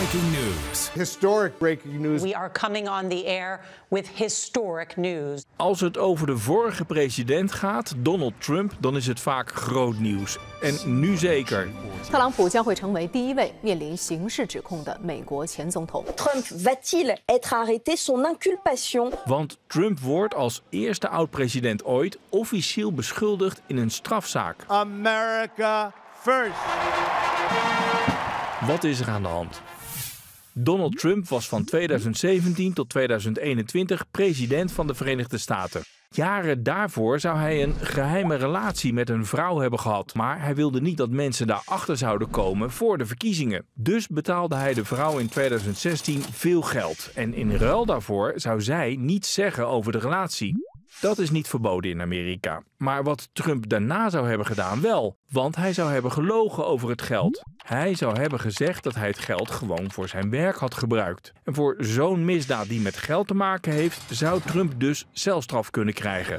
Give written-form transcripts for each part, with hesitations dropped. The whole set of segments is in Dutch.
breaking news. Historic breaking news. We are coming on the air with historic news. Als het over de vorige president gaat, Donald Trump, dan is het vaak groot nieuws. En nu zeker. 特朗普将会成为第一位面临刑事指控的美国前总统。 Trump va-t-il être arrêté son inculpation? Want Trump wordt als eerste oud-president ooit officieel beschuldigd in een strafzaak. America first. Wat is er aan de hand? Donald Trump was van 2017 tot 2021 president van de Verenigde Staten. Jaren daarvoor zou hij een geheime relatie met een vrouw hebben gehad. Maar hij wilde niet dat mensen daarachter zouden komen voor de verkiezingen. Dus betaalde hij de vrouw in 2016 veel geld. En in ruil daarvoor zou zij niets zeggen over de relatie. Dat is niet verboden in Amerika. Maar wat Trump daarna zou hebben gedaan wel. Want hij zou hebben gelogen over het geld. Hij zou hebben gezegd dat hij het geld gewoon voor zijn werk had gebruikt. En voor zo'n misdaad die met geld te maken heeft, zou Trump dus celstraf kunnen krijgen.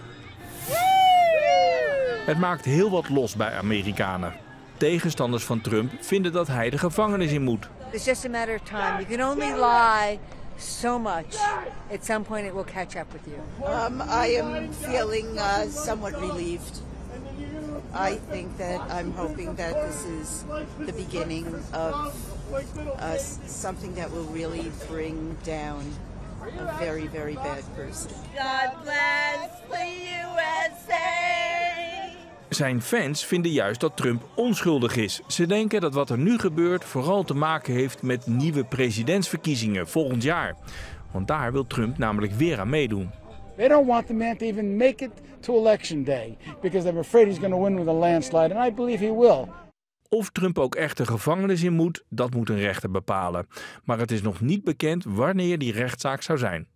Het maakt heel wat los bij Amerikanen. Tegenstanders van Trump vinden dat hij de gevangenis in moet. It's just a matter of time. You can only lie so much. At some point it will catch up with you. I am feeling somewhat relieved. I think that I'm hoping that this is the beginning of something that will really bring down a very, very bad person. God bless the USA! Zijn fans vinden juist dat Trump onschuldig is. Ze denken dat wat er nu gebeurt vooral te maken heeft met nieuwe presidentsverkiezingen volgend jaar. Want daar wil Trump namelijk weer aan meedoen. They don't want the man to even make it to election day because they're afraid he's going to win with a landslide, and I believe he will. Of Trump ook echt de gevangenis in moet, dat moet een rechter bepalen. Maar het is nog niet bekend wanneer die rechtszaak zou zijn.